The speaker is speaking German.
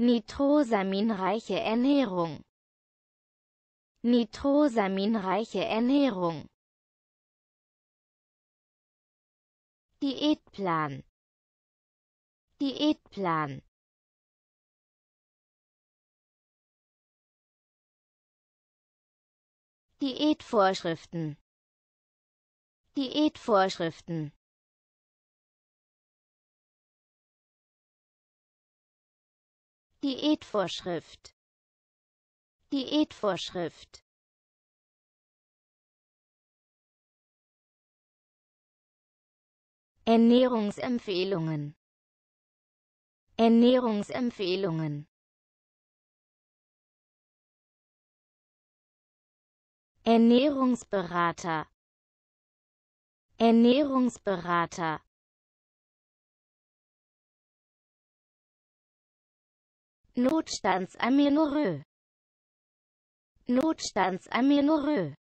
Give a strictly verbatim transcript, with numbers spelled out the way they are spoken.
Nitrosaminreiche Ernährung. Nitrosaminreiche Ernährung. Diätplan. Diätplan. Diätvorschriften. Diätvorschriften. Diätvorschrift. Diätvorschrift. Ernährungsempfehlungen. Ernährungsempfehlungen. Ernährungsberater. Ernährungsberater. Notstandsamenorrhoe. Notstandsamenorrhoe.